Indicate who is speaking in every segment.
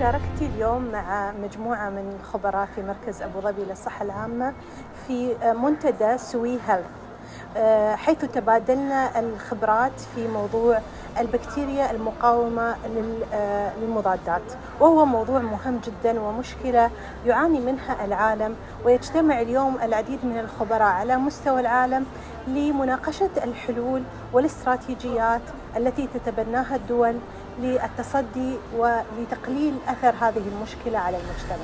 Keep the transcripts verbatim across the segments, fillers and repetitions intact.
Speaker 1: مشاركتي اليوم مع مجموعة من الخبراء في مركز أبو ظبي للصحة العامة في منتدى سوي هيلث، حيث تبادلنا الخبرات في موضوع البكتيريا المقاومة للمضادات، وهو موضوع مهم جدا ومشكلة يعاني منها العالم. ويجتمع اليوم العديد من الخبراء على مستوى العالم لمناقشة الحلول والاستراتيجيات التي تتبناها الدول للتصدي ولتقليل أثر هذه المشكلة على المجتمع.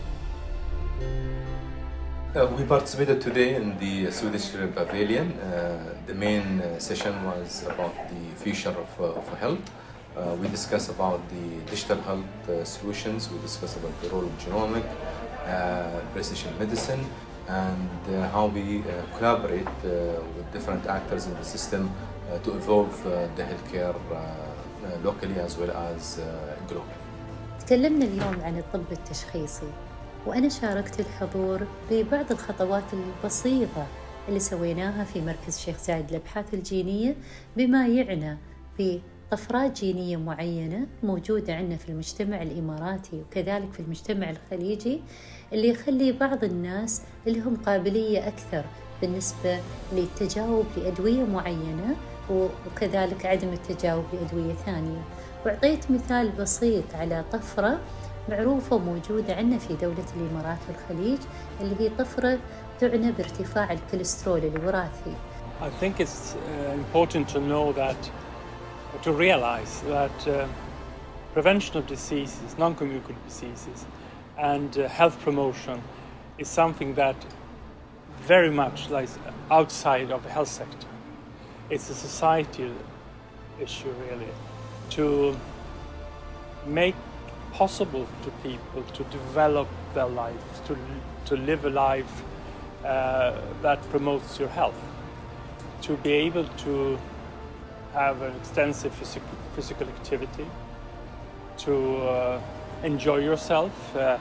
Speaker 2: Uh, we participated today in the Swedish Pavilion. Uh, the main uh, session was about the future of, uh, of health. Uh, we discussed about the digital health uh, solutions. We discussed about the role of genomic, uh, precision medicine, and uh, how we uh, collaborate uh, with different actors in the system uh, to evolve uh, the healthcare uh, uh, locally as well as uh, globally.
Speaker 3: تكلمنا اليوم عن الطب التشخيصي، وأنا شاركت الحضور ببعض الخطوات البسيطة اللي سويناها في مركز شيخ زايد للأبحاث الجينية بما يعنى بطفرات جينية معينة موجودة عندنا في المجتمع الإماراتي وكذلك في المجتمع الخليجي، اللي يخلي بعض الناس اللي هم قابلية أكثر بالنسبة للتجاوب لأدوية معينة وكذلك عدم التجاوب لأدوية ثانية. وأعطيت مثال بسيط على طفرة معروفة وموجودة عندنا في دولة الإمارات والخليج، اللي هي طفرة تعنى بارتفاع الكوليسترول الوراثي.
Speaker 4: I think it's uh, important to know that, to realize that uh, prevention of diseases, non-communicable diseases, and uh, health promotion is something that very much lies outside of the health sector. It's a societal issue, really, to make possible to people to develop their lives, to, to live a life uh, that promotes your health, to be able to have an extensive physical, physical activity, to uh, enjoy yourself. Uh, uh,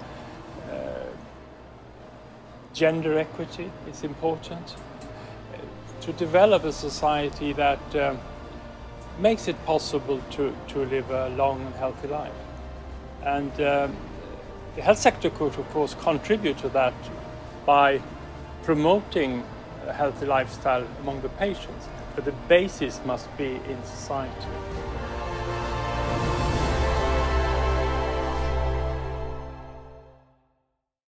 Speaker 4: gender equity is important. Uh, to develop a society that um, makes it possible to, to live a long and healthy life. And um, the health sector could, of course, contribute to that by promoting a healthy lifestyle among the patients, but the basis must be in society.